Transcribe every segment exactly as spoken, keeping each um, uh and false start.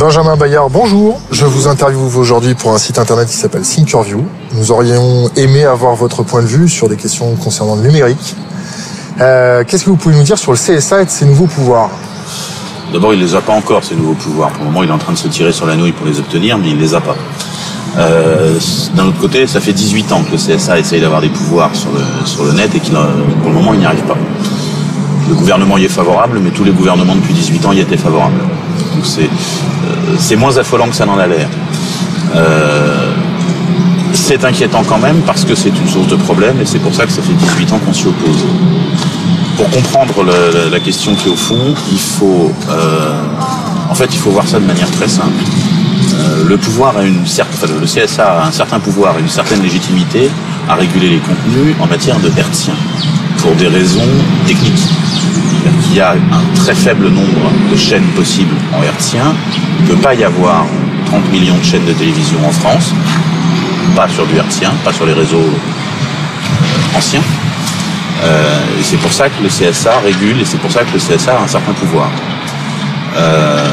Benjamin Bayard, bonjour. Je vous interviewe aujourd'hui pour un site internet qui s'appelle Thinkerview. Nous aurions aimé avoir votre point de vue sur des questions concernant le numérique. Euh, qu'est-ce que vous pouvez nous dire sur le C S A et de ses nouveaux pouvoirs ? D'abord, il ne les a pas encore, ces nouveaux pouvoirs. Pour le moment, il est en train de se tirer sur la nouille pour les obtenir, mais il ne les a pas. Euh, d'un autre côté, ça fait dix-huit ans que le C S A essaye d'avoir des pouvoirs sur le, sur le net et qu'il, pour le moment, il n'y arrive pas. Le gouvernement y est favorable, mais tous les gouvernements depuis dix-huit ans y étaient favorables. Donc c'est, euh, c'est moins affolant que ça n'en a l'air. Euh, c'est inquiétant quand même parce que c'est une source de problème et c'est pour ça que ça fait dix-huit ans qu'on s'y oppose. Pour comprendre le, la question qui est au fond, il faut, euh, en fait, il faut voir ça de manière très simple. Euh, le pouvoir a une certaine, enfin, le C S A a un certain pouvoir et une certaine légitimité à réguler les contenus en matière de hertzien pour des raisons techniques. C'est-à-dire qu'il y a un très faible nombre de chaînes possibles en hertzien. Il ne peut pas y avoir trente millions de chaînes de télévision en France, pas sur du hertzien, pas sur les réseaux euh, anciens. Euh, et c'est pour ça que le C S A régule et c'est pour ça que le C S A a un certain pouvoir. Euh,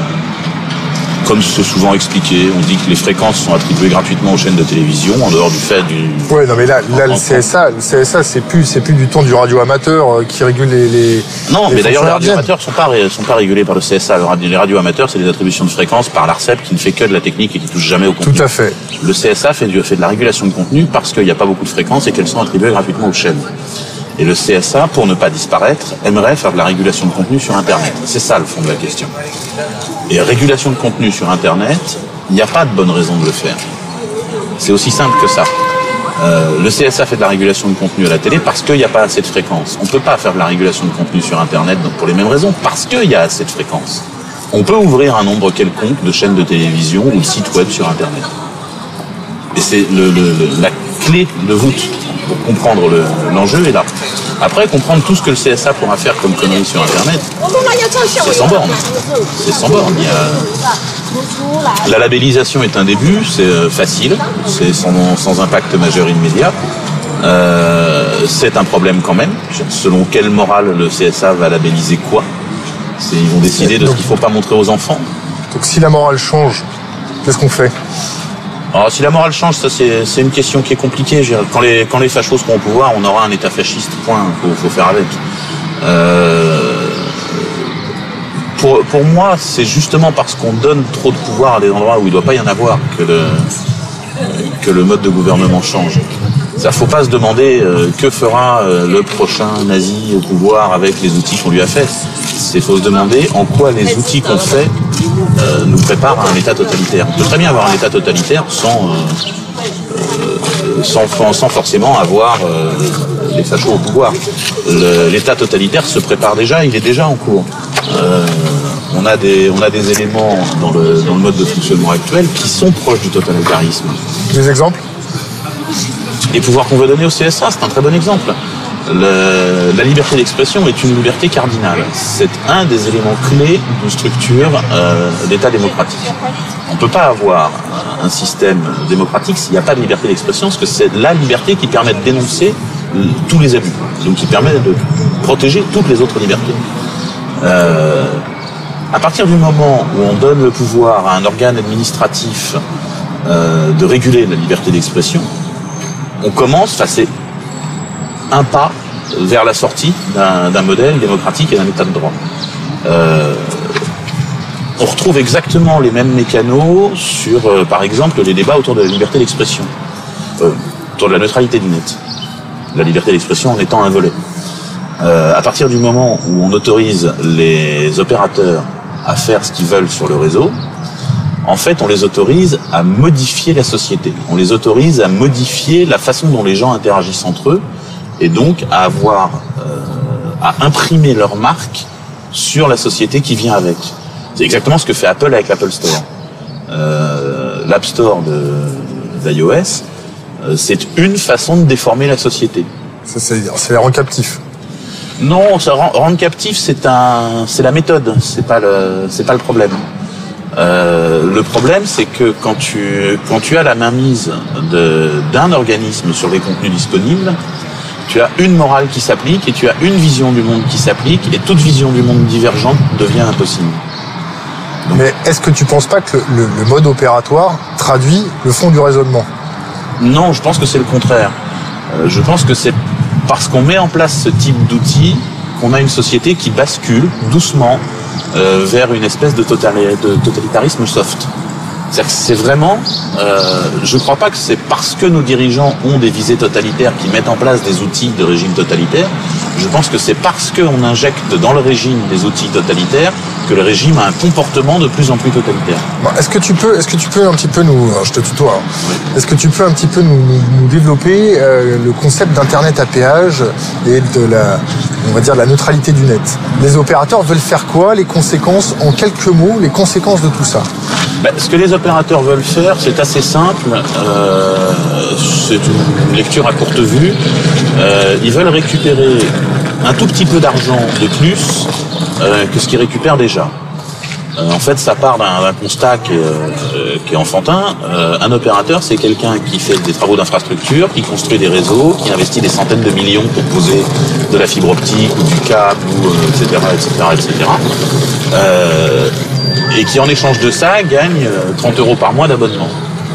comme c'est souvent expliqué, on dit que les fréquences sont attribuées gratuitement aux chaînes de télévision en dehors du fait du. Ouais, non mais là, là le C S A, le C S A, c'est plus, c'est plus du temps du radio amateur euh, qui régule les. les non, les mais d'ailleurs les radios amateurs sont pas sont pas régulés par le C S A. Les radios amateurs, c'est des attributions de fréquences par l'ARCEP qui ne fait que de la technique et qui touche jamais au contenu. Tout à fait. Le C S A fait, du, fait de la régulation de contenu parce qu'il n'y a pas beaucoup de fréquences et qu'elles sont attribuées gratuitement aux chaînes. Et le C S A, pour ne pas disparaître, aimerait faire de la régulation de contenu sur Internet. C'est ça le fond de la question. Et régulation de contenu sur Internet, il n'y a pas de bonne raison de le faire. C'est aussi simple que ça. Euh, le C S A fait de la régulation de contenu à la télé parce qu'il n'y a pas assez de fréquences. On ne peut pas faire de la régulation de contenu sur Internet donc pour les mêmes raisons, parce qu'il y a assez de fréquences. On peut ouvrir un nombre quelconque de chaînes de télévision ou de sites web sur Internet. Et c'est le, le, le, la clé de voûte pour comprendre le, l'enjeu est là. Après, comprendre tout ce que le C S A pourra faire comme conneries sur Internet, c'est sans borne. C'est sans borne. Il y a... La labellisation est un début, c'est facile, c'est sans, sans impact majeur immédiat. Euh, c'est un problème quand même. Selon quelle morale le C S A va labelliser quoi ? C'est, ils vont décider de ce qu'il ne faut pas montrer aux enfants. Donc si la morale change, qu'est-ce qu'on fait ? Alors, si la morale change, ça c'est, c'est une question qui est compliquée. Quand les, quand les fachos seront au pouvoir, on aura un État fasciste, point, faut, faut faire avec. Euh, pour, pour moi, c'est justement parce qu'on donne trop de pouvoir à des endroits où il ne doit pas y en avoir que le, que le mode de gouvernement change. Ça, faut pas se demander euh, que fera euh, le prochain nazi au pouvoir avec les outils qu'on lui a fait. C'est faut se demander en quoi les outils qu'on fait euh, nous préparent à un État totalitaire. On peut très bien avoir un État totalitaire sans euh, euh, sans, sans forcément avoir euh, les fachos au pouvoir. Le, L'État totalitaire se prépare déjà, il est déjà en cours. Euh, on a des on a des éléments dans le dans le mode de fonctionnement actuel qui sont proches du totalitarisme. Des exemples ? Les pouvoirs qu'on veut donner au C S A, c'est un très bon exemple. Le, la liberté d'expression est une liberté cardinale. C'est un des éléments clés d'une structure euh, d'État démocratique. On ne peut pas avoir un système démocratique s'il n'y a pas de liberté d'expression, parce que c'est la liberté qui permet de dénoncer tous les abus, donc qui permet de protéger toutes les autres libertés. Euh, à partir du moment où on donne le pouvoir à un organe administratif euh, de réguler la liberté d'expression, on commence, enfin c'est un pas vers la sortie d'un, d'un modèle démocratique et d'un état de droit. Euh, on retrouve exactement les mêmes mécanos sur, euh, par exemple, les débats autour de la liberté d'expression, euh, autour de la neutralité du net. La liberté d'expression en étant un volet. Euh, à partir du moment où on autorise les opérateurs à faire ce qu'ils veulent sur le réseau, en fait, on les autorise à modifier la société. On les autorise à modifier la façon dont les gens interagissent entre eux et donc à avoir, euh, à imprimer leur marque sur la société qui vient avec. C'est exactement ce que fait Apple avec l'Apple Store. Euh, L'App Store de, d'iOS, euh, c'est une façon de déformer la société. Ça, c'est, c'est la rendre captif. Non, ça rend, rendre captif, c'est un, c'est la méthode, c'est pas le, c'est pas le problème. Euh, le problème, c'est que quand tu quand tu as la mainmise de, d'un organisme sur les contenus disponibles, tu as une morale qui s'applique et tu as une vision du monde qui s'applique et toute vision du monde divergente devient impossible. Donc, mais est-ce que tu penses pas que le, le mode opératoire traduit le fond du raisonnement? Non, je pense que c'est le contraire. Euh, je pense que c'est parce qu'on met en place ce type d'outils qu'on a une société qui bascule doucement euh, vers une espèce de, totali- de totalitarisme soft. C'est-à-dire que c'est vraiment, euh, je ne crois pas que c'est parce que nos dirigeants ont des visées totalitaires qui mettent en place des outils de régime totalitaire. Je pense que c'est parce qu'on injecte dans le régime des outils totalitaires que le régime a un comportement de plus en plus totalitaire. Bon, est-ce que tu peux, est-ce que tu peux un petit peu nous, alors je te tutoie, hein. Oui. Est-ce que tu peux un petit peu nous, nous, nous développer euh, le concept d'internet à péage et de la, on va dire, la neutralité du net? Les opérateurs veulent faire quoi? Les conséquences, en quelques mots, les conséquences de tout ça? Ben, ce que les opérateurs veulent faire, c'est assez simple. Euh, c'est une lecture à courte vue. Euh, ils veulent récupérer un tout petit peu d'argent de plus euh, que ce qu'ils récupèrent déjà. Euh, en fait, ça part d'un, d'un constat qui est, euh, qui est enfantin. Euh, un opérateur, c'est quelqu'un qui fait des travaux d'infrastructure, qui construit des réseaux, qui investit des centaines de millions pour poser de la fibre optique ou du câble, ou, euh, et cetera, et cetera, et cetera. Euh, et qui, en échange de ça, gagne trente euros par mois d'abonnement.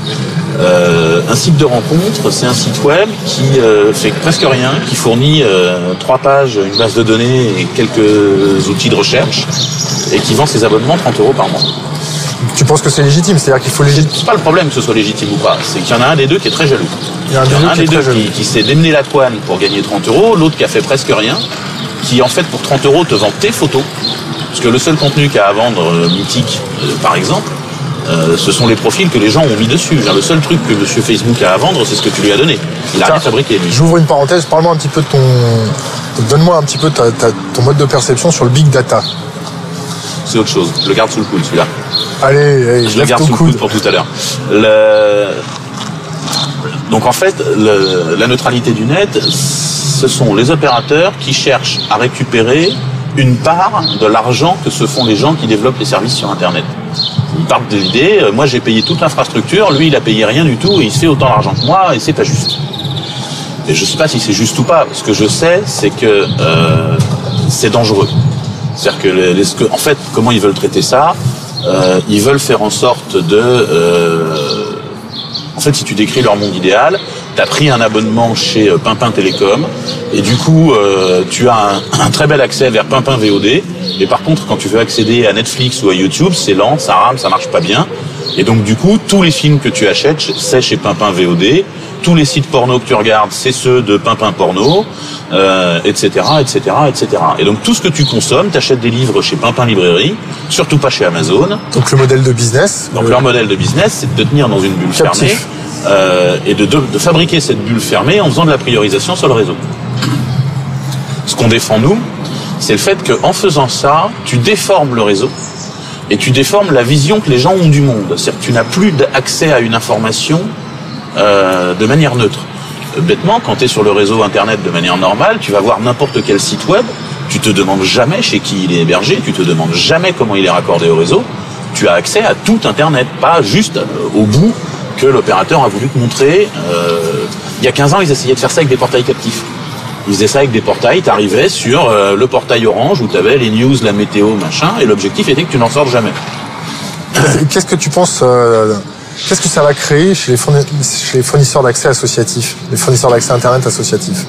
Euh, un site de rencontre, c'est un site web qui euh, fait presque rien, qui fournit euh, trois pages, une base de données et quelques outils de recherche, et qui vend ses abonnements trente euros par mois. Tu penses que c'est légitime? C'est-à-dire qu'il faut légitime? C'est pas le problème que ce soit légitime ou pas, c'est qu'il y en a un des deux qui est très jaloux. Il y a un, Il y en a un qui des deux qui, qui s'est démené la couenne pour gagner trente euros, l'autre qui a fait presque rien, qui en fait pour trente euros te vend tes photos, parce que le seul contenu qu'a à vendre, euh, Mythique euh, par exemple, Euh, ce sont les profils que les gens ont mis dessus. Le seul truc que monsieur Facebook a à vendre, c'est ce que tu lui as donné. Il a Tiens, rien fabriqué, lui. J'ouvre une parenthèse, parle-moi un petit peu de ton... Donne-moi un petit peu ta, ta, ton mode de perception sur le big data. C'est autre chose. Je le garde sous le coude, celui-là. Allez, allez, je le garde sous coude. le coude pour tout à l'heure. Le... Donc en fait, le... la neutralité du net, ce sont les opérateurs qui cherchent à récupérer une part de l'argent que se font les gens qui développent les services sur Internet. Ils partent de l'idée, euh, moi j'ai payé toute l'infrastructure, lui il a payé rien du tout et il se fait autant d'argent que moi et c'est pas juste. Et je sais pas si c'est juste ou pas. Ce que je sais, c'est que euh, c'est dangereux. C'est-à-dire que, les, les, que, en fait, comment ils veulent traiter ça euh, Ils veulent faire en sorte de... Euh, en fait, si tu décris leur monde idéal, tu as pris un abonnement chez Pimpin Télécom et du coup, euh, tu as un, un très bel accès vers Pimpin V O D. Et par contre, quand tu veux accéder à Netflix ou à YouTube, c'est lent, ça rame, ça marche pas bien. Et donc, du coup, tous les films que tu achètes, c'est chez Pimpin V O D. Tous les sites porno que tu regardes, c'est ceux de Pimpin Porno, euh, et cetera, et cetera, et cetera. Et donc, tout ce que tu consommes, tu achètes des livres chez Pimpin Librairie, surtout pas chez Amazon. Donc, le modèle de business. Donc, le... leur modèle de business, c'est de te tenir dans une bulle Captif. fermée euh, et de, de, de fabriquer cette bulle fermée en faisant de la priorisation sur le réseau. Ce qu'on défend, nous, c'est le fait qu'en faisant ça, tu déformes le réseau et tu déformes la vision que les gens ont du monde. C'est-à-dire que tu n'as plus accès à une information euh, de manière neutre. Euh, bêtement, quand tu es sur le réseau Internet de manière normale, tu vas voir n'importe quel site web, tu te demandes jamais chez qui il est hébergé, tu te demandes jamais comment il est raccordé au réseau, tu as accès à tout Internet, pas juste euh, au bout que l'opérateur a voulu te montrer. Euh, il y a quinze ans, ils essayaient de faire ça avec des portails captifs. Ils faisaient ça avec des portails, tu arrivais sur euh, le portail Orange où tu avais les news, la météo, machin, et l'objectif était que tu n'en sortes jamais. Qu'est-ce que tu penses, euh, qu'est-ce que ça va créer chez les, fourni- chez les fournisseurs d'accès associatifs, les fournisseurs d'accès Internet associatifs?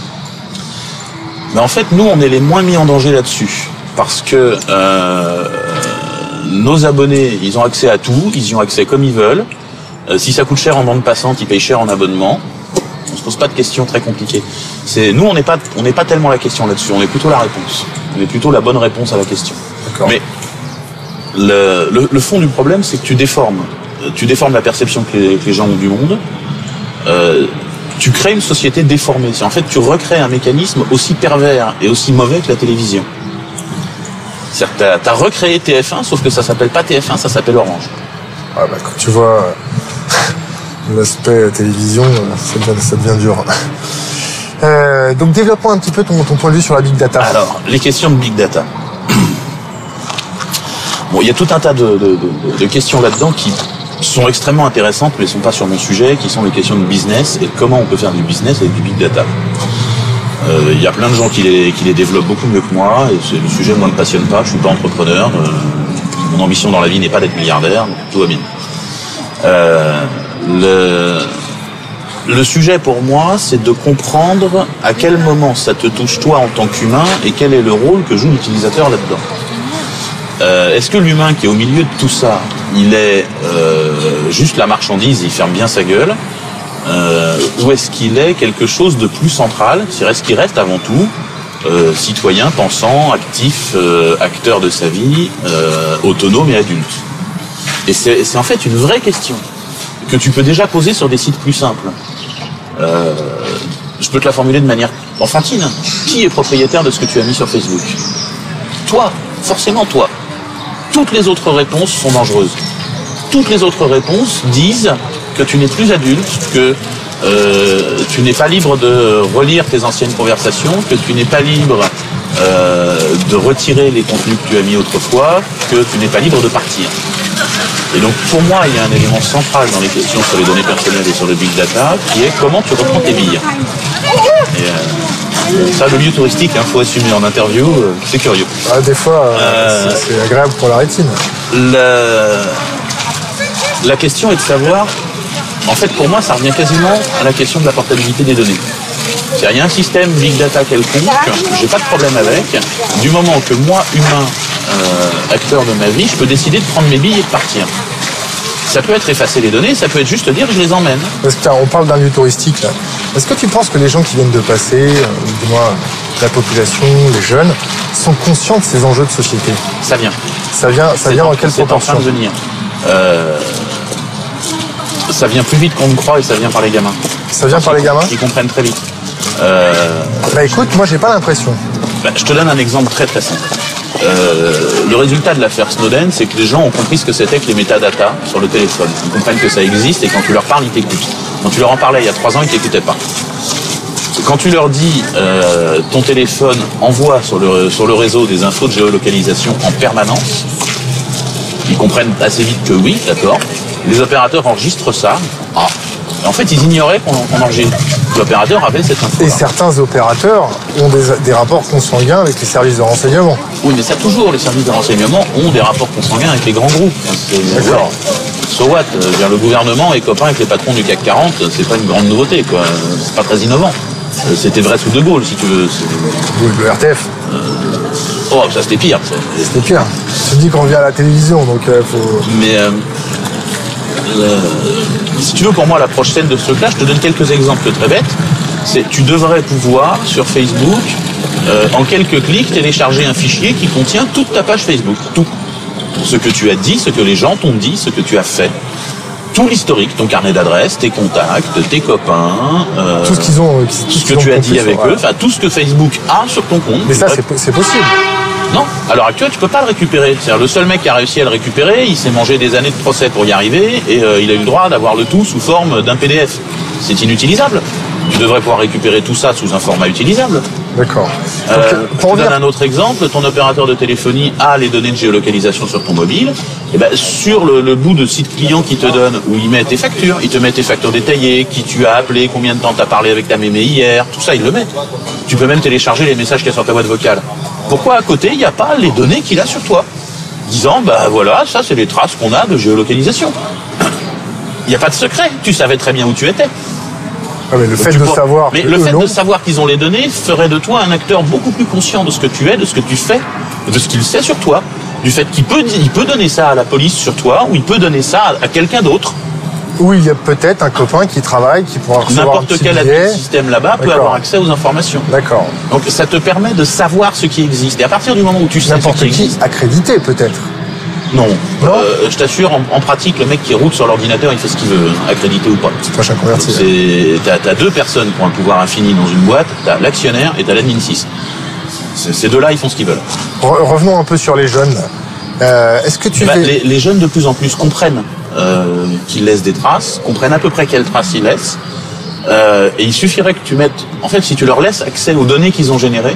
Mais en fait, nous, on est les moins mis en danger là-dessus. Parce que euh, nos abonnés, ils ont accès à tout, ils y ont accès comme ils veulent. Euh, si ça coûte cher en bande passante, ils payent cher en abonnement. On se pose pas de questions très compliquées. C'est, nous, on n'est pas, on n'est pas tellement la question là-dessus. On est plutôt la réponse. On est plutôt la bonne réponse à la question. D'accord. Mais le, le, le fond du problème, c'est que tu déformes. Tu déformes la perception que les, que les gens ont du monde. Euh, tu crées une société déformée. C'est en fait, tu recrées un mécanisme aussi pervers et aussi mauvais que la télévision. C'est-à-dire que t'as, t'as recréé T F un, sauf que ça s'appelle pas T F un, ça s'appelle Orange. Ah bah, quand tu vois l'aspect télévision, ça devient, ça devient dur. Euh, donc développons un petit peu ton, ton point de vue sur la big data. Alors, les questions de big data. Bon, il y a tout un tas de, de, de, de questions là-dedans qui sont extrêmement intéressantes, mais ne sont pas sur mon sujet, qui sont les questions de business et comment on peut faire du business avec du big data. Il euh, y a plein de gens qui les, qui les développent beaucoup mieux que moi, et c'est, le sujet moi ne me passionne pas, je suis pas entrepreneur. Euh, Mon ambition dans la vie n'est pas d'être milliardaire, donc tout va bien. Euh, le, le sujet pour moi, c'est de comprendre à quel moment ça te touche toi en tant qu'humain et quel est le rôle que joue l'utilisateur là-dedans. Euh, est-ce que l'humain qui est au milieu de tout ça, il est euh, juste la marchandise, il ferme bien sa gueule, euh, ou est-ce qu'il est quelque chose de plus central, c'est-à-dire est-ce qu'il reste avant tout euh, citoyen, pensant, actif, euh, acteur de sa vie, euh, autonome et adulte. Et c'est, c'est en fait une vraie question que tu peux déjà poser sur des sites plus simples. Euh, je peux te la formuler de manière enfantine. Qui est propriétaire de ce que tu as mis sur Facebook ? Toi, forcément toi. Toutes les autres réponses sont dangereuses. Toutes les autres réponses disent que tu n'es plus adulte, que euh, tu n'es pas libre de relire tes anciennes conversations, que tu n'es pas libre euh, de retirer les contenus que tu as mis autrefois, que tu n'es pas libre de partir. Et donc pour moi, il y a un élément central dans les questions sur les données personnelles et sur le big data, qui est comment tu reprends tes billes. Et, euh, ça, le milieu touristique, il hein, faut assumer en interview, euh, c'est curieux. Ah, des fois, euh, euh, c'est, c'est agréable pour la rétine. La, la question est de savoir, en fait pour moi, ça revient quasiment à la question de la portabilité des données. C'est-à-dire, il y a un système big data quelconque, j'ai pas de problème avec, du moment que moi, humain, euh, acteur de ma vie, je peux décider de prendre mes billes et de partir. Ça peut être effacer les données, ça peut être juste dire je les emmène. Parce que on parle d'un lieu touristique là. Est-ce que tu penses que les gens qui viennent de passer, euh, ou du moins la population, les jeunes, sont conscients de ces enjeux de société ? Ça vient. Ça vient, ça c'est vient en, en quelle c'est proportion ? en train de venir. Euh, ça vient plus vite qu'on ne croit et ça vient par les gamins. Ça vient par les gamins ? Ils comprennent très vite. Euh, bah écoute, moi j'ai pas l'impression. Bah, je te donne un exemple très très simple. Euh, le résultat de l'affaire Snowden, c'est que les gens ont compris ce que c'était que les métadatas sur le téléphone. Ils comprennent que ça existe et quand tu leur parles, ils t'écoutent. Quand tu leur en parlais il y a trois ans, ils t'écoutaient pas. Quand tu leur dis euh, ton téléphone envoie sur le, sur le réseau des infos de géolocalisation en permanence, ils comprennent assez vite que oui, d'accord. Les opérateurs enregistrent ça. Ah. Et en fait, ils ignoraient qu'on, qu'on enregistre. L'opérateur avait cette info. Et certains opérateurs ont des, des rapports consanguins avec les services de renseignement. Oui, mais ça toujours, les services de renseignement ont des rapports consanguins avec les grands groupes. C'est, D'accord. Ouais. So what ? Le gouvernement est copain avec les patrons du C A C quarante, c'est pas une grande nouveauté, quoi. C'est pas très innovant. C'était vrai sous De Gaulle, si tu veux. C'est... Oui, le R T F. Euh... Oh, ça c'était pire. Ça. C'était pire. Tu dis qu'on vient à la télévision, donc il euh, faut... Mais... Euh... Euh, si tu veux, pour moi, l'approche saine de ce truc-là, je te donne quelques exemples très bêtes. C'est, tu devrais pouvoir, sur Facebook, euh, en quelques clics, télécharger un fichier qui contient toute ta page Facebook. Tout. Ce que tu as dit, ce que les gens t'ont dit, ce que tu as fait. Tout l'historique, ton carnet d'adresses, tes contacts, tes copains, euh, tout ce qu'ils ont, tout ce que tu as dit avec eux, enfin tout ce que Facebook a sur ton compte. Mais ça, c'est, c'est possible. Non, à l'heure actuelle, tu peux pas le récupérer. C'est-à-dire, le seul mec qui a réussi à le récupérer, il s'est mangé des années de procès pour y arriver, et euh, il a eu le droit d'avoir le tout sous forme d'un P D F. C'est inutilisable. Tu devrais pouvoir récupérer tout ça sous un format utilisable. D'accord. Euh, je te donne un autre exemple. Ton opérateur de téléphonie a les données de géolocalisation sur ton mobile. Et ben, sur le, le bout de site client qu'il te donne, où il met tes factures, il te met tes factures détaillées, qui tu as appelé, combien de temps tu as parlé avec ta mémé hier, tout ça, il le met. Tu peux même télécharger les messages qu'il y a sur ta boîte vocale. Pourquoi à côté, il n'y a pas les données qu'il a sur toi ? Disant, bah voilà, ça c'est les traces qu'on a de géolocalisation. Il n'y a pas de secret. Tu savais très bien où tu étais. Ah, mais le fait de pour... savoir, mais le fait de savoir qu'ils ont les données ferait de toi un acteur beaucoup plus conscient de ce que tu es, de ce que tu fais, de ce qu'il sait sur toi, du fait qu'il peut, il peut donner ça à la police sur toi, ou il peut donner ça à quelqu'un d'autre. Ou il y a peut-être un copain qui travaille, qui pourra recevoir n'importe un petit quel billet. système là-bas peut D'accord. avoir accès aux informations. D'accord. Donc ça te permet de savoir ce qui existe. Et à partir du moment où tu sais n'importe ce qui qui existe, accrédité peut-être. non. Non euh, je t'assure, en, en pratique, le mec qui roule sur l'ordinateur, il fait ce qu'il veut, accrédité ou pas. C'est prochain converti. C'est, t'as, t'as deux personnes qui ont un pouvoir infini dans une boîte, t'as l'actionnaire et t'as l'admin six. C'est, ces deux-là, ils font ce qu'ils veulent. Re- revenons un peu sur les jeunes. Euh, est-ce que tu bah, fais... les, les jeunes de plus en plus comprennent euh, qu'ils laissent des traces, comprennent à peu près quelles traces ils laissent. Euh, et il suffirait que tu mettes... En fait, si tu leur laisses accès aux données qu'ils ont générées,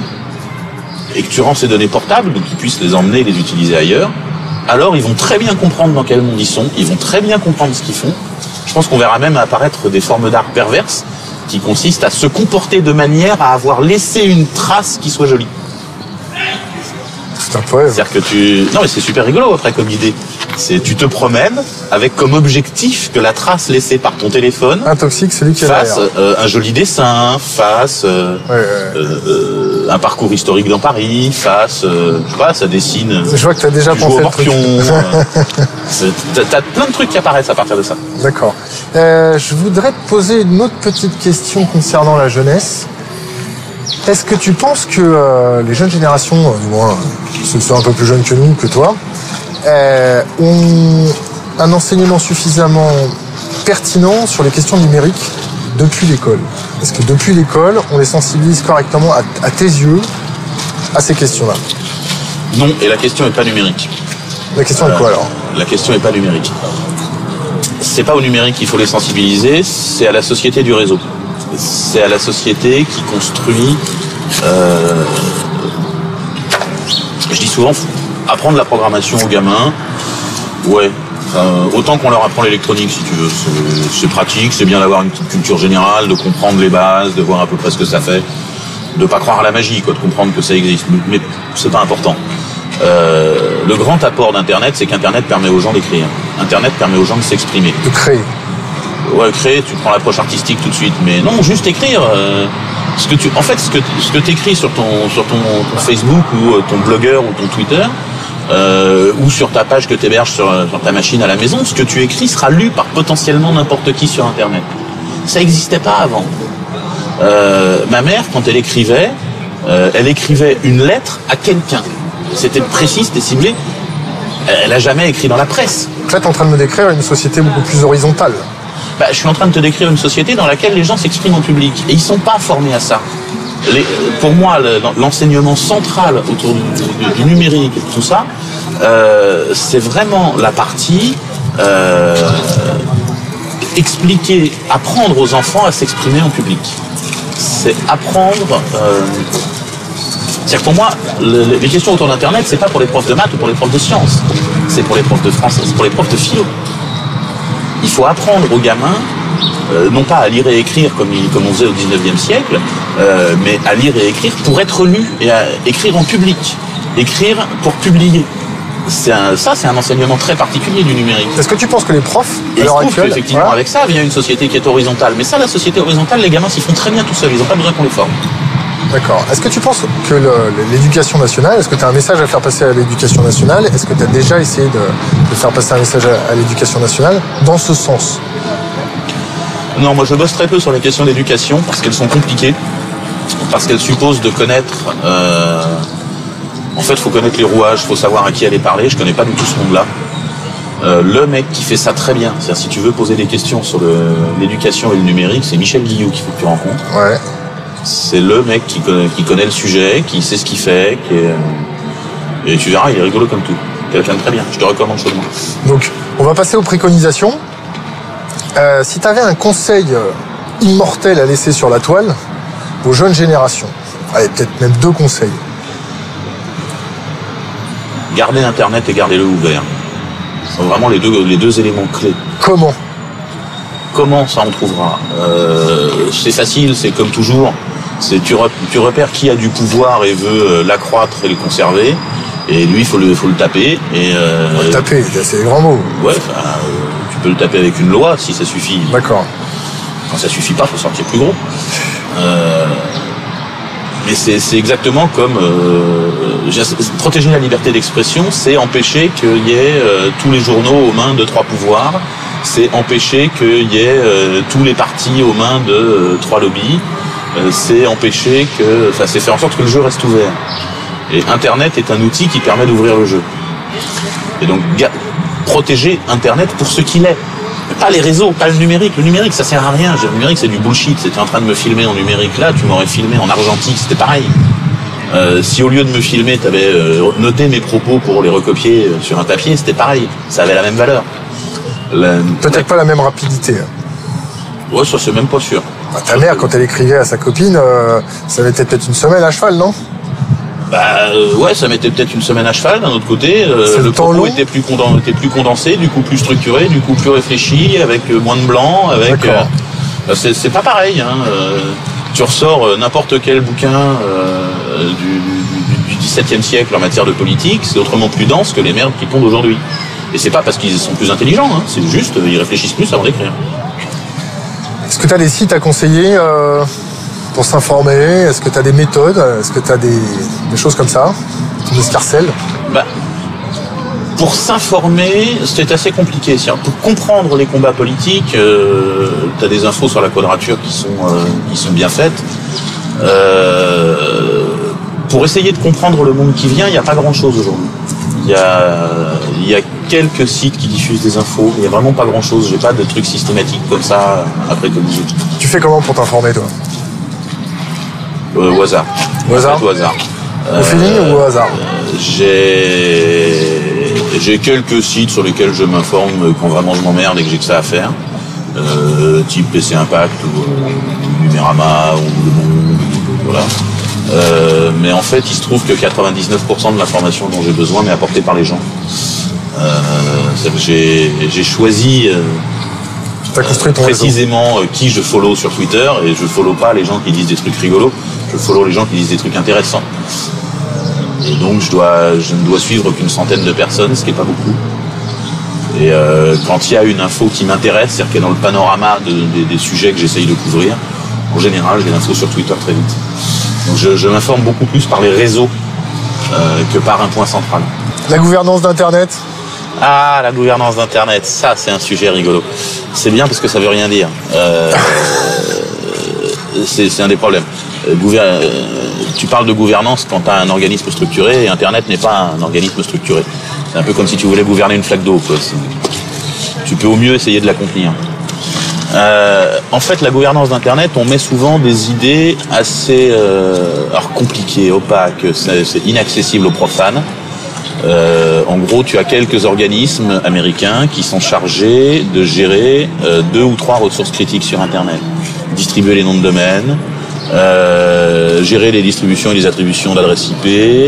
et que tu rends ces données portables, donc qu'ils puissent les emmener et les utiliser ailleurs, alors ils vont très bien comprendre dans quel monde ils sont, ils vont très bien comprendre ce qu'ils font. Je pense qu'on verra même apparaître des formes d'art perverses qui consistent à se comporter de manière à avoir laissé une trace qui soit jolie. C'est un poème. C'est-à-dire que tu... Non, mais c'est super rigolo après comme idée. C'est tu te promènes avec comme objectif que la trace laissée par ton téléphone un toxique, celui qui est fasse derrière. euh, un joli dessin, fasse euh, Ouais, ouais, ouais. euh, un parcours historique dans Paris, fasse, euh, je sais pas, ça dessine. Je vois que tu as déjà tu joues pensé au le truc. morpion. euh, t'as, t'as plein de trucs qui apparaissent à partir de ça. D'accord. Euh, je voudrais te poser une autre petite question concernant la jeunesse. Est-ce que tu penses que euh, les jeunes générations, euh, du moins euh, ceux qui sont un peu plus jeunes que nous, que toi, euh, ont un enseignement suffisamment pertinent sur les questions numériques depuis l'école? Est-ce que depuis l'école, on les sensibilise correctement à, à tes yeux à ces questions-là? Non, et la question n'est pas numérique. La question est quoi alors? La question n'est pas numérique. C'est pas au numérique qu'il faut les sensibiliser, c'est à la société du réseau. C'est à la société qui construit... Euh, je dis souvent, faut apprendre la programmation aux gamins. Ouais, euh, autant qu'on leur apprend l'électronique, si tu veux. C'est, c'est pratique, c'est bien d'avoir une petite culture générale, de comprendre les bases, de voir à peu près ce que ça fait. De pas croire à la magie, quoi, de comprendre que ça existe. Mais c'est pas important. Euh, le grand apport d'Internet, c'est qu'Internet permet aux gens d'écrire. Internet permet aux gens de s'exprimer. De créer. Ouais, créer, tu prends l'approche artistique tout de suite, mais non, juste écrire. Euh, ce que tu, en fait, ce que ce que t'écris sur ton sur ton, ton Facebook ou euh, ton blogueur ou ton Twitter, euh, ou sur ta page que t'héberges sur, sur ta machine à la maison, ce que tu écris sera lu par potentiellement n'importe qui sur Internet. Ça n'existait pas avant. Euh, ma mère, quand elle écrivait, euh, elle écrivait une lettre à quelqu'un. C'était précis, c'était ciblé. Elle a jamais écrit dans la presse. En fait, tu es en train de me décrire une société beaucoup plus horizontale. Bah, je suis en train de te décrire une société dans laquelle les gens s'expriment en public. Et ils sont pas formés à ça. Les, pour moi, le, l'enseignement central autour du, du, du numérique et de tout ça, euh, c'est vraiment la partie euh, expliquer, apprendre aux enfants à s'exprimer en public. C'est apprendre... Euh, c'est-à-dire que pour moi, le, les questions autour d'Internet, c'est pas pour les profs de maths ou pour les profs de sciences. C'est pour les profs de français, c'est pour les profs de philo. Il faut apprendre aux gamins, euh, non pas à lire et écrire comme, il, comme on faisait au dix-neuvième siècle, euh, mais à lire et écrire pour être lu et à écrire en public. Écrire pour publier. C'est un, ça, c'est un enseignement très particulier du numérique. Est-ce que tu penses que les profs, et à l'heure je trouve actuelle, qu'effectivement, ouais. avec ça, vient une société qui est horizontale. Mais ça, la société horizontale, les gamins s'y font très bien tout seuls. Ils n'ont pas besoin qu'on les forme. D'accord. Est-ce que tu penses que le, l'éducation nationale, est-ce que tu as un message à faire passer à l'éducation nationale? Est-ce que tu as déjà essayé de, de faire passer un message à, à l'éducation nationale dans ce sens? Non, moi je bosse très peu sur les questions d'éducation parce qu'elles sont compliquées, parce qu'elles supposent de connaître... Euh, en fait, il faut connaître les rouages, il faut savoir à qui aller parler. Je connais pas du tout ce monde-là. Euh, le mec qui fait ça très bien, c'est-à-dire si tu veux poser des questions sur le, l'éducation et le numérique, c'est Michel Guillou qu'il faut que tu rencontres. Ouais. C'est le mec qui connaît, qui connaît le sujet, qui sait ce qu'il fait, qui est... et tu verras, il est rigolo comme tout. Quelqu'un de très bien, je te recommande chaudement. Donc, on va passer aux préconisations. Euh, si tu avais un conseil immortel à laisser sur la toile aux jeunes générations, allez, peut-être même deux conseils. Gardez Internet et gardez-le ouvert. Ce sont vraiment les deux, les deux éléments clés. Comment ? Comment ça on trouvera euh, c'est facile, c'est comme toujours. C'est, tu, re, tu repères qui a du pouvoir et veut l'accroître et le conserver. Et lui, il faut le, faut le taper. Et, euh, le taper, c'est les grands mots. Ouais, euh, tu peux le taper avec une loi si ça suffit. D'accord. Quand ça suffit pas, faut sortir plus gros. Euh, mais c'est, c'est exactement comme euh, protéger la liberté d'expression, c'est empêcher qu'il y ait euh, tous les journaux aux mains de trois pouvoirs. C'est empêcher qu'il y ait euh, tous les partis aux mains de euh, trois lobbies. Euh, c'est empêcher que, enfin, c'est faire en sorte que le jeu reste ouvert. Et Internet est un outil qui permet d'ouvrir le jeu. Et donc, ga- protéger Internet pour ce qu'il est. Pas les réseaux, pas le numérique. Le numérique, ça sert à rien. Le numérique, c'est du bullshit. C'était en train de me filmer en numérique là, tu m'aurais filmé en argentique, c'était pareil. Euh, si au lieu de me filmer, tu avais euh, noté mes propos pour les recopier sur un papier, c'était pareil. Ça avait la même valeur. La... Peut-être pas la même rapidité. Ouais, ça c'est même pas sûr. Bah, ta mère, quand elle écrivait à sa copine, euh, ça mettait peut-être une semaine à cheval, non ? Bah euh, ouais, ça mettait peut-être une semaine à cheval. D'un autre côté, euh, le propos était plus, condens- était plus condensé, du coup plus structuré, du coup plus réfléchi, avec euh, moins de blanc, avec. Euh, c'est, c'est pas pareil. Hein, euh, tu ressors euh, n'importe quel bouquin euh, du, du, du dix-septième siècle en matière de politique, c'est autrement plus dense que les merdes qui pondent aujourd'hui. Et c'est pas parce qu'ils sont plus intelligents, hein, c'est juste ils réfléchissent plus avant d'écrire. Est-ce que tu as des sites à conseiller euh, pour s'informer? Est-ce que tu as des méthodes? Est-ce que tu as des, des choses comme ça qui m'escarcellent? Bah, pour s'informer, c'est assez compliqué. C'est-à-dire, pour comprendre les combats politiques, euh, tu as des infos sur la Quadrature qui sont, euh, qui sont bien faites. Euh, pour essayer de comprendre le monde qui vient, il n'y a pas grand-chose aujourd'hui. Il y a, il y a quelques sites qui diffusent des infos, il n'y a vraiment pas grand-chose. J'ai pas de trucs systématiques comme ça à préconiser. Tu fais comment pour t'informer, toi? euh, Au hasard. Au hasard? En fait, au hasard. Au feeling euh, ou au hasard? J'ai j'ai quelques sites sur lesquels je m'informe quand vraiment je m'emmerde et que j'ai que ça à faire. Euh, type P C Impact ou euh, Numérama ou Le Monde, voilà. Euh, mais en fait, il se trouve que quatre-vingt-dix-neuf pour cent de l'information dont j'ai besoin m'est apportée par les gens. Euh, c'est-à-dire que j'ai, j'ai choisi euh, T'as construit ton précisément réseau. Qui je follow sur Twitter, et je follow pas les gens qui disent des trucs rigolos, je follow les gens qui disent des trucs intéressants. Et donc je dois, je ne dois suivre qu'une centaine de personnes, ce qui est pas beaucoup. Et euh, quand il y a une info qui m'intéresse, c'est-à-dire qu'elle est dans le panorama de, de, des sujets que j'essaye de couvrir, en général, j'ai l'info sur Twitter très vite. Donc je, je m'informe beaucoup plus par les réseaux euh, que par un point central. La gouvernance d'Internet? Ah, la gouvernance d'Internet, ça c'est un sujet rigolo. C'est bien parce que ça veut rien dire. Euh, c'est, c'est un des problèmes. Euh, gouver- euh, tu parles de gouvernance quand tu as un organisme structuré, et Internet n'est pas un organisme structuré. C'est un peu comme si tu voulais gouverner une flaque d'eau, quoi. C'est, tu peux au mieux essayer de la contenir. Euh, en fait, la gouvernance d'Internet, on met souvent des idées assez euh, alors compliquées, opaques, c'est, c'est inaccessible aux profanes. Euh, en gros, tu as quelques organismes américains qui sont chargés de gérer euh, deux ou trois ressources critiques sur Internet. Distribuer les noms de domaine, euh, gérer les distributions et les attributions d'adresses I P,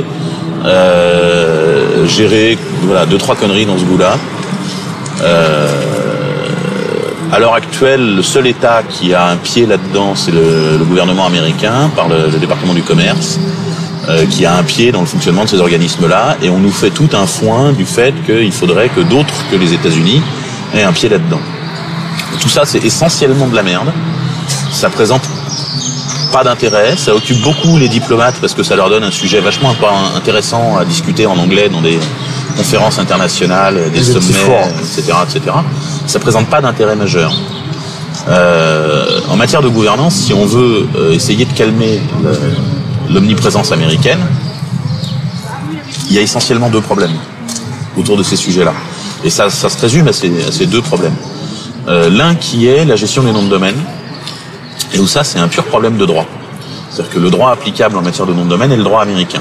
euh, gérer voilà, deux, trois conneries dans ce goût-là. Euh, À l'heure actuelle, le seul État qui a un pied là-dedans, c'est le, le gouvernement américain, par le, le département du commerce, euh, qui a un pied dans le fonctionnement de ces organismes-là, et on nous fait tout un foin du fait qu'il faudrait que d'autres que les États-Unis aient un pied là-dedans. Tout ça, c'est essentiellement de la merde. Ça présente pas d'intérêt, ça occupe beaucoup les diplomates parce que ça leur donne un sujet vachement intéressant à discuter en anglais dans des conférences internationales, des des sommets, et cetera, et cetera. Ça présente pas d'intérêt majeur. Euh, en matière de gouvernance, si on veut euh, essayer de calmer le, l'omniprésence américaine, il y a essentiellement deux problèmes autour de ces sujets-là. Et ça, ça se résume à ces, à ces deux problèmes. Euh, l'un qui est la gestion des noms de domaine, et où ça, c'est un pur problème de droit. C'est-à-dire que le droit applicable en matière de nom de domaine est le droit américain.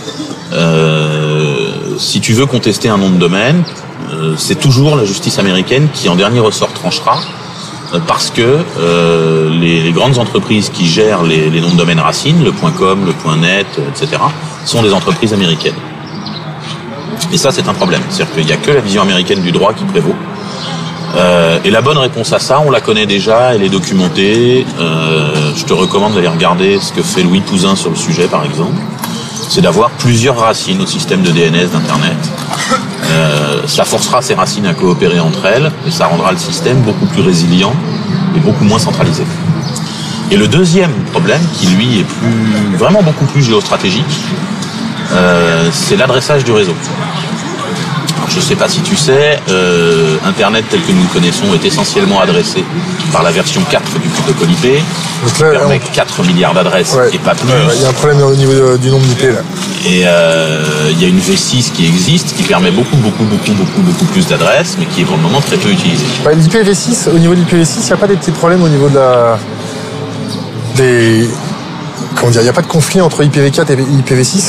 Euh, si tu veux contester un nom de domaine, euh, c'est toujours la justice américaine qui, en dernier ressort, tranchera, euh, parce que euh, les, les grandes entreprises qui gèrent les, les noms de domaine racines, le .com, le .net, et cetera, sont des entreprises américaines. Et ça, c'est un problème. C'est-à-dire qu'il n'y a que la vision américaine du droit qui prévaut. Euh, et la bonne réponse à ça, on la connaît déjà, elle est documentée. Euh, je te recommande d'aller regarder ce que fait Louis Pouzin sur le sujet, par exemple. C'est d'avoir plusieurs racines au système de D N S d'Internet. Euh, ça forcera ces racines à coopérer entre elles, et ça rendra le système beaucoup plus résilient et beaucoup moins centralisé. Et le deuxième problème, qui lui est plus, vraiment beaucoup plus géostratégique, euh, c'est l'adressage du réseau. Alors, je ne sais pas si tu sais, euh, Internet tel que nous le connaissons est essentiellement adressé par la version quatre du protocole I P, qui permet quatre milliards d'adresses ouais, et pas plus. Il ouais, y a un problème au niveau de, du nombre d'I P là. Et il euh, y a une V six qui existe, qui permet beaucoup, beaucoup, beaucoup, beaucoup, beaucoup plus d'adresses, mais qui est pour le moment très peu utilisée. Bah, l'I P v six, au niveau de l'I P v six, il n'y a pas des petits problèmes au niveau de la... des... Comment dire, il n'y a pas de conflit entre I P v quatre et I P v six?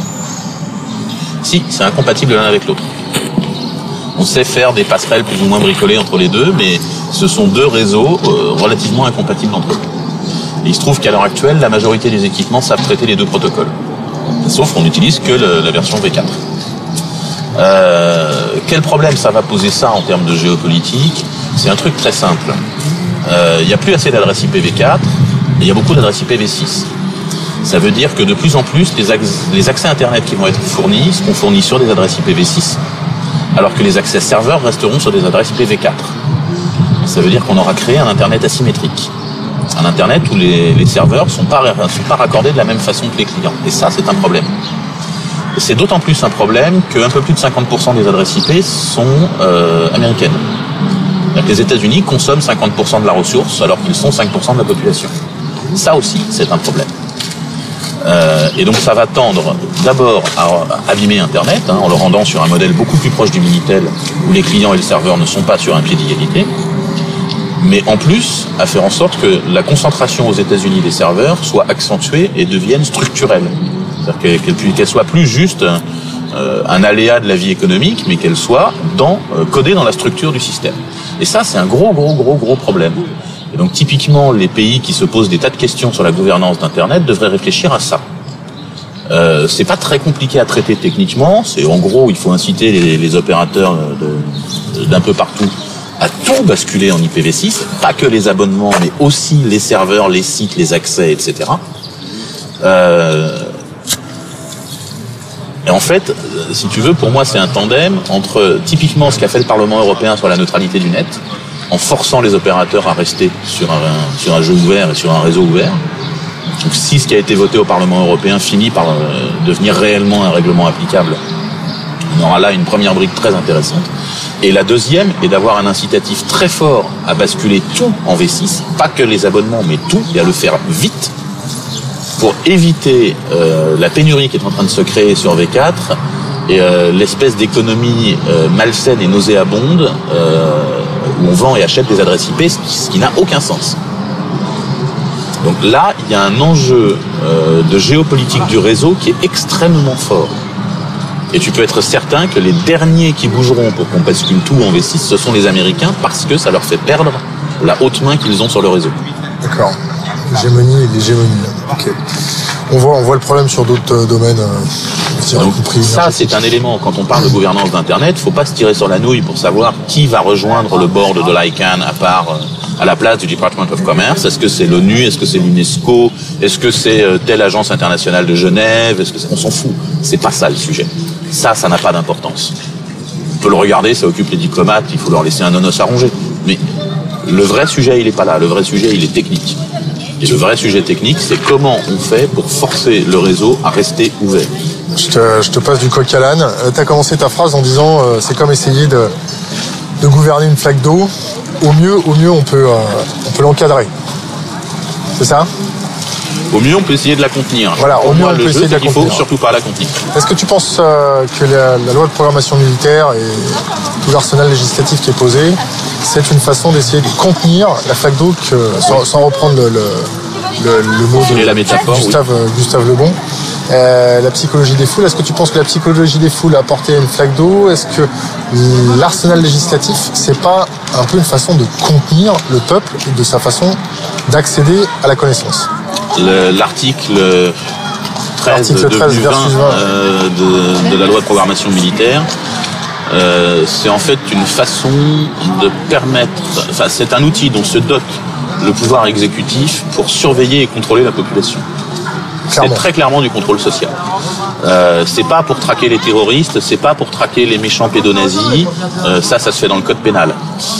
Si, c'est incompatible l'un avec l'autre. On sait faire des passerelles plus ou moins bricolées entre les deux, mais ce sont deux réseaux euh, relativement incompatibles entre eux. Et il se trouve qu'à l'heure actuelle, la majorité des équipements savent traiter les deux protocoles. Sauf qu'on n'utilise que le, la version V quatre. Euh, quel problème ça va poser ça en termes de géopolitique? C'est un truc très simple. Il euh, n'y a plus assez d'adresses I P v quatre, et il y a beaucoup d'adresses I P v six. Ça veut dire que de plus en plus, les, les accès Internet qui vont être fournis seront fournis sur des adresses I P v six, alors que les accès serveurs resteront sur des adresses I P v quatre. Ça veut dire qu'on aura créé un Internet asymétrique. Un Internet où les, les serveurs ne sont pas, sont pas raccordés de la même façon que les clients. Et ça, c'est un problème. Et c'est d'autant plus un problème qu'un peu plus de cinquante pour cent des adresses I P sont euh, américaines. C'est-à-dire que les États-Unis consomment cinquante pour cent de la ressource alors qu'ils sont cinq pour cent de la population. Ça aussi, c'est un problème. Euh, et donc ça va tendre d'abord à abîmer Internet, hein, en le rendant sur un modèle beaucoup plus proche du Minitel, où les clients et le serveur ne sont pas sur un pied d'égalité, mais en plus à faire en sorte que la concentration aux États-Unis des serveurs soit accentuée et devienne structurelle. C'est-à-dire qu'elle, qu'elle soit plus juste euh, un aléa de la vie économique, mais qu'elle soit dans, euh, codée dans la structure du système. Et ça, c'est un gros, gros, gros, gros problème. Et donc typiquement, les pays qui se posent des tas de questions sur la gouvernance d'Internet devraient réfléchir à ça. Euh, c'est pas très compliqué à traiter techniquement. C'est en gros, il faut inciter les, les opérateurs de, de, d'un peu partout à tout basculer en I P v six, pas que les abonnements, mais aussi les serveurs, les sites, les accès, et cetera. Euh, et en fait, si tu veux, pour moi, c'est un tandem entre typiquement ce qu'a fait le Parlement européen sur la neutralité du net, en forçant les opérateurs à rester sur un, sur un jeu ouvert et sur un réseau ouvert. Donc si ce qui a été voté au Parlement européen finit par euh, devenir réellement un règlement applicable, on aura là une première brique très intéressante. Et la deuxième est d'avoir un incitatif très fort à basculer tout en V six, pas que les abonnements, mais tout, et à le faire vite, pour éviter euh, la pénurie qui est en train de se créer sur V quatre et euh, l'espèce d'économie euh, malsaine et nauséabonde euh, où on vend et achète des adresses I P, ce qui, ce qui n'a aucun sens. Donc là, il y a un enjeu euh, de géopolitique du réseau qui est extrêmement fort. Et tu peux être certain que les derniers qui bougeront pour qu'on bascule tout en V six, ce sont les Américains, parce que ça leur fait perdre la haute main qu'ils ont sur le réseau. D'accord. L'hégémonie et l'hégémonie. Ok. On voit, on voit le problème sur d'autres euh, domaines. Euh, Donc, ça, c'est un élément. Quand on parle de gouvernance d'Internet, il ne faut pas se tirer sur la nouille pour savoir qui va rejoindre le board de l'I C A N à part, euh, à la place du Department of Commerce. Est-ce que c'est l'ONU? Est-ce que c'est l'UNESCO? Est-ce que c'est euh, telle agence internationale de Genève? Est-ce que c'est... On s'en fout. C'est pas ça le sujet. Ça, ça n'a pas d'importance. On peut le regarder, ça occupe les diplomates, il faut leur laisser un nonos à ronger. Mais le vrai sujet, il n'est pas là. Le vrai sujet, il est technique. Et le vrai sujet technique, c'est comment on fait pour forcer le réseau à rester ouvert. Je te, je te passe du coq à l'âne. Euh, tu as commencé ta phrase en disant euh, c'est comme essayer de, de gouverner une flaque d'eau. Au mieux, au mieux on, peut, euh, on peut l'encadrer. C'est ça? Au mieux, on peut essayer de la contenir. Voilà, au mieux, moi, on peut essayer de la contenir. Il faut surtout pas la contenir. Est-ce que tu penses euh, que la, la loi de programmation militaire et tout l'arsenal législatif qui est posé, c'est une façon d'essayer de contenir la flaque d'eau, que, sans, sans reprendre le, le, le, le mot de la métaphore, Gustave, oui. Gustave Le Bon, euh, la psychologie des foules? Est-ce que tu penses que la psychologie des foules a apporté une flaque d'eau? Est-ce que l'arsenal législatif, c'est pas un peu une façon de contenir le peuple et de sa façon d'accéder à la connaissance? Le, l'article treize, l'article treize de, vingt, euh, de, de la loi de programmation militaire, euh, c'est en fait une façon de permettre, enfin c'est un outil dont se dote le pouvoir exécutif pour surveiller et contrôler la population. Clairement. C'est très clairement du contrôle social. Euh, c'est pas pour traquer les terroristes, c'est pas pour traquer les méchants pédonazis, euh, ça, ça se fait dans le code pénal.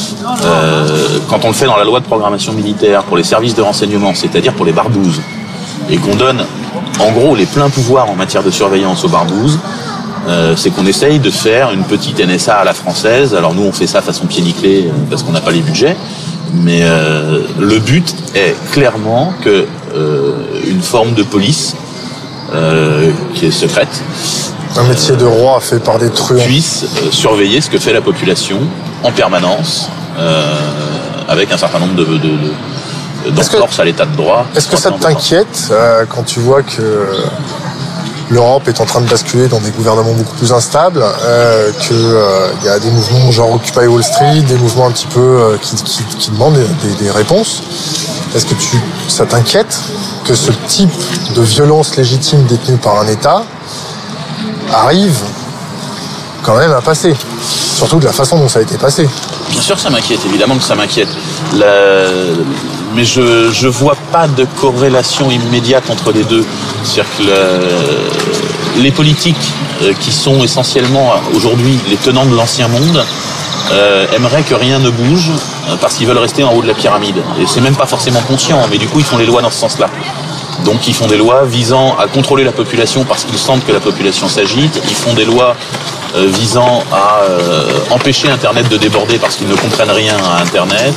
Euh, quand on le fait dans la loi de programmation militaire pour les services de renseignement, c'est-à-dire pour les barbouzes, et qu'on donne en gros les pleins pouvoirs en matière de surveillance aux barbouzes, euh, c'est qu'on essaye de faire une petite N S A à la française. Alors nous on fait ça façon pied nickelé euh, parce qu'on n'a pas les budgets, mais euh, le but est clairement que euh, une forme de police euh, qui est secrète, un métier de roi fait par des truands, puisse euh, surveiller ce que fait la population en permanence, euh, avec un certain nombre de, de, de d'enforces à l'état de droit. Est-ce que ça t'inquiète euh, quand tu vois que l'Europe est en train de basculer dans des gouvernements beaucoup plus instables, euh, qu'il euh, y a des mouvements genre Occupy Wall Street, des mouvements un petit peu euh, qui, qui, qui demandent des, des réponses? Est-ce que tu, ça t'inquiète que ce type de violence légitime détenue par un État arrive quand même à passer? Surtout de la façon dont ça a été passé. Bien sûr que ça m'inquiète, évidemment que ça m'inquiète. La, mais je je vois pas de corrélation immédiate entre les deux. C'est-à-dire que le, les politiques euh, qui sont essentiellement aujourd'hui les tenants de l'ancien monde euh, aimeraient que rien ne bouge euh, parce qu'ils veulent rester en haut de la pyramide. Et c'est même pas forcément conscient, mais du coup ils font les lois dans ce sens-là. Donc ils font des lois visant à contrôler la population parce qu'ils sentent que la population s'agite. Ils font des lois euh, visant à euh, empêcher Internet de déborder parce qu'ils ne comprennent rien à Internet.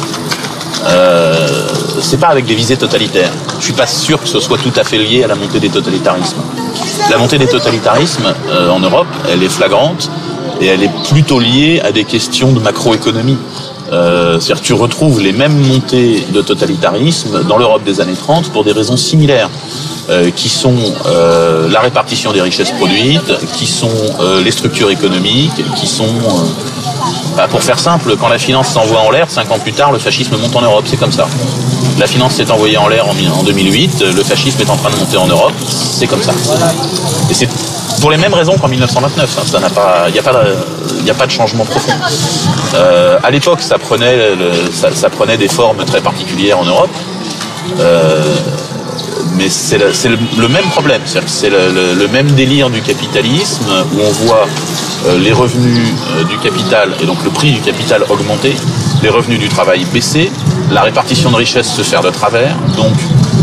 Euh, c'est pas avec des visées totalitaires. Je suis pas sûr que ce soit tout à fait lié à la montée des totalitarismes. La montée des totalitarismes euh, en Europe, elle est flagrante et elle est plutôt liée à des questions de macroéconomie. Euh, c'est-à-dire que tu retrouves les mêmes montées de totalitarisme dans l'Europe des années trente pour des raisons similaires, euh, qui sont euh, la répartition des richesses produites, qui sont euh, les structures économiques, qui sont... Euh, bah pour faire simple, quand la finance s'envoie en l'air, cinq ans plus tard, le fascisme monte en Europe, c'est comme ça. La finance s'est envoyée en l'air en, en deux mille huit, le fascisme est en train de monter en Europe, c'est comme ça. Et c'est pour les mêmes raisons qu'en mille neuf cent vingt-neuf, hein, ça n'a pas, il n'y a pas, il n'y a pas de changement profond. Euh, à l'époque, ça prenait, le, ça, ça prenait des formes très particulières en Europe, euh, mais c'est le, c'est le, le même problème, c'est-à-dire que c'est le, le, le même délire du capitalisme où on voit euh, les revenus euh, du capital et donc le prix du capital augmenter, les revenus du travail baisser, la répartition de richesses se faire de travers, donc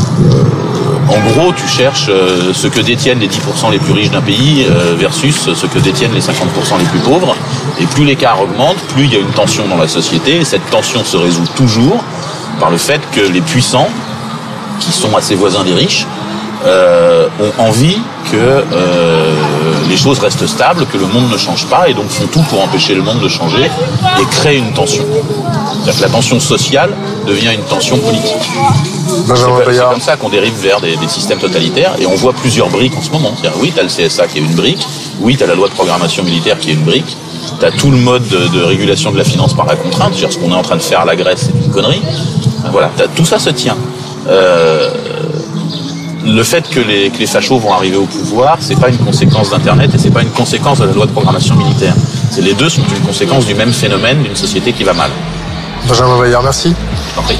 en gros, tu cherches euh, ce que détiennent les dix pour cent les plus riches d'un pays euh, versus ce que détiennent les cinquante pour cent les plus pauvres. Et plus l'écart augmente, plus il y a une tension dans la société. Et cette tension se résout toujours par le fait que les puissants, qui sont assez voisins des riches, euh, ont envie que euh, les choses restent stables, que le monde ne change pas, et donc font tout pour empêcher le monde de changer et créer une tension. C'est-à-dire que la tension sociale devient une tension politique. C'est, c'est comme ça qu'on dérive vers des, des systèmes totalitaires, et on voit plusieurs briques en ce moment. C'est-à-dire, oui, tu as le C S A qui est une brique, oui, tu as la loi de programmation militaire qui est une brique, tu as tout le mode de, de régulation de la finance par la contrainte, c'est-à-dire ce qu'on est en train de faire à la Grèce, c'est une connerie. Voilà, tout ça se tient. Euh, le fait que les, que les fachos vont arriver au pouvoir, c'est pas une conséquence d'Internet et c'est pas une conséquence de la loi de programmation militaire. C'est, les deux sont une conséquence du même phénomène d'une société qui va mal. Benjamin Bayard, merci. Je t'en prie.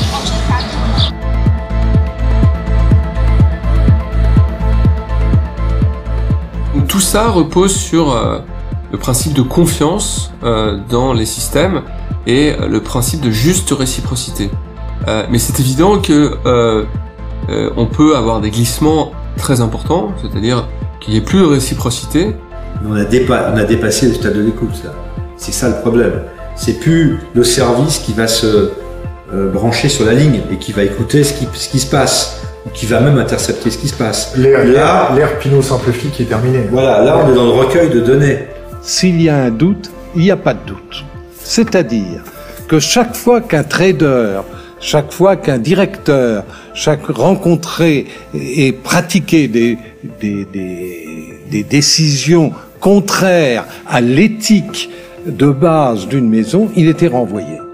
Tout ça repose sur euh, le principe de confiance euh, dans les systèmes et euh, le principe de juste réciprocité. Euh, mais c'est évident que euh, euh, on peut avoir des glissements très importants, c'est-à-dire qu'il n'y ait plus de réciprocité. On a, dépa- on a dépassé le stade de l'écoute, là. C'est ça le problème. C'est plus le service qui va se euh, brancher sur la ligne et qui va écouter ce qui, ce qui se passe, ou qui va même intercepter ce qui se passe. L'ère, là, l'ère Pinot-Simplifie qui est terminée. Voilà, là on est dans le recueil de données. S'il y a un doute, il n'y a pas de doute. C'est-à-dire que chaque fois qu'un trader, chaque fois qu'un directeur, chaque rencontré et pratiqué des, des, des, des décisions contraires à l'éthique de base d'une maison, il était renvoyé.